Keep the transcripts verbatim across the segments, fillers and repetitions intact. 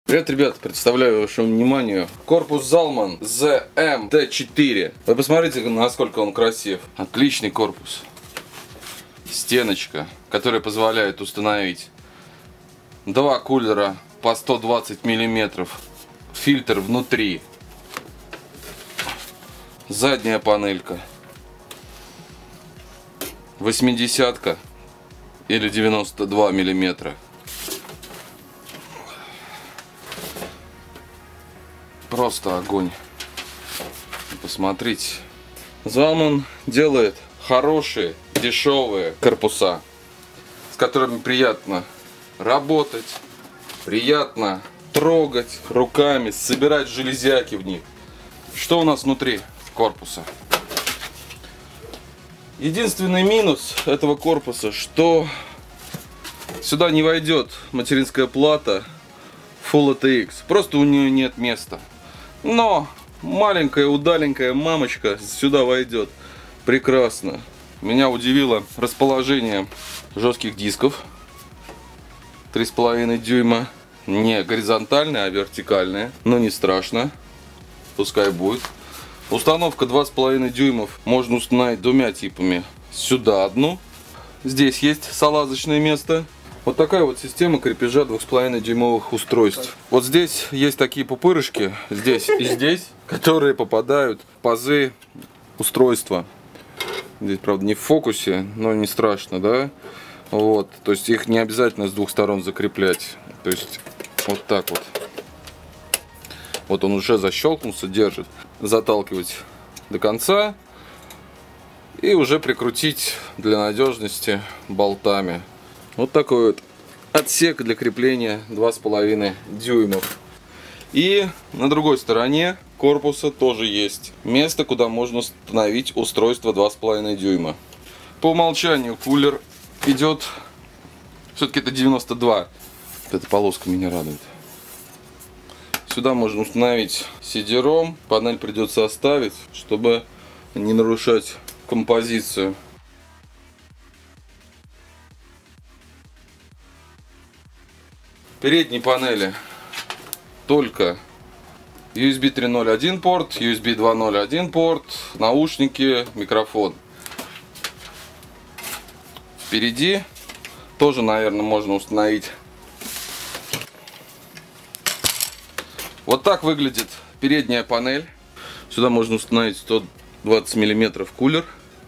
Привет, ребят! Представляю вашему вниманию корпус Zalman зет эм тэ четыре. Вы посмотрите, насколько он красив. Отличный корпус. Стеночка, которая позволяет установить два кулера по сто двадцать миллиметров. Фильтр внутри. Задняя панелька. восьмидесятка или девяносто два миллиметра. Просто огонь. Посмотрите. Zalman делает хорошие, дешевые корпуса, с которыми приятно работать, приятно трогать руками, собирать железяки в них. Что у нас внутри корпуса? Единственный минус этого корпуса, что сюда не войдет материнская плата Full эй ти экс. Просто у нее нет места. Но маленькая удаленькая мамочка сюда войдет прекрасно. Меня удивило расположение жестких дисков. три с половиной дюйма. Не горизонтальные, а вертикальные. Но не страшно. Пускай будет. Установка два с половиной дюймов можно установить двумя типами. Сюда одну. Здесь есть салазочное место. Вот такая вот система крепежа двух с половиной дюймовых устройств. Вот здесь есть такие пупырышки, здесь и здесь, которые попадают в пазы устройства. Здесь, правда, не в фокусе, но не страшно, да? Вот, то есть их не обязательно с двух сторон закреплять. То есть вот так вот. Вот он уже защелкнулся, держит. Заталкивать до конца и уже прикрутить для надежности болтами. Вот такой вот отсек для крепления два с половиной дюймов. И на другой стороне корпуса тоже есть место, куда можно установить устройство два с половиной дюйма. По умолчанию кулер идет, все-таки это девяносто два. Эта полоска меня радует. Сюда можно установить си ди-ром. Панель придется оставить, чтобы не нарушать композицию. В передней панели только ю эс би три ноль один порт, ю эс би два ноль один порт, наушники, микрофон. Впереди тоже, наверное, можно установить. Вот так выглядит передняя панель. Сюда можно установить сто двадцать миллиметров кулер.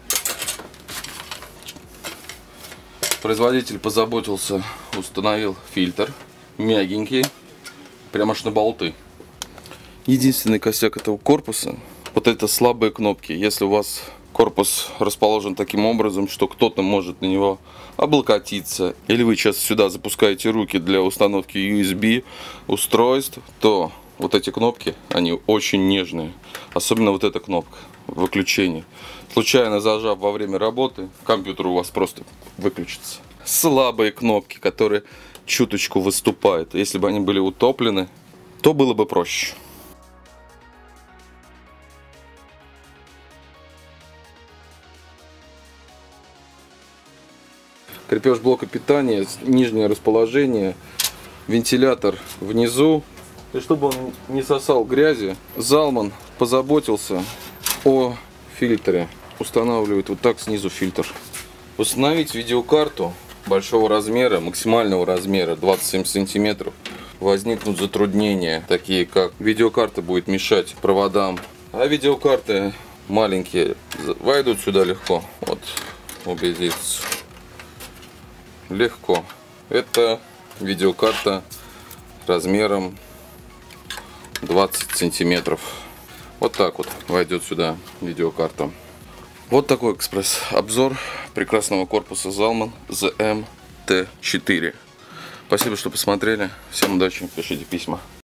Производитель позаботился, установил фильтр. Мягенький, прямо аж на болты. Единственный косяк этого корпуса — вот это слабые кнопки. Если у вас корпус расположен таким образом, что кто-то может на него облокотиться, или вы сейчас сюда запускаете руки для установки ю эс би устройств, то вот эти кнопки, они очень нежные. Особенно вот эта кнопка выключения. Случайно зажав во время работы, компьютер у вас просто выключится. Слабые кнопки, которые чуточку выступают. Если бы они были утоплены, то было бы проще. Крепеж блока питания, нижнее расположение, вентилятор внизу. И чтобы он не сосал грязи, Zalman позаботился о фильтре. Устанавливает вот так снизу фильтр. Установить видеокарту большого размера, максимального размера двадцать семь сантиметров, возникнут затруднения, такие как видеокарта будет мешать проводам, а видеокарты маленькие войдут сюда легко. Вот, убедиться. Легко. Это видеокарта размером двадцать сантиметров. Вот так вот войдет сюда видеокарта. Вот такой экспресс-обзор прекрасного корпуса Zalman зет эм тэ четыре. Спасибо, что посмотрели. Всем удачи, пишите письма.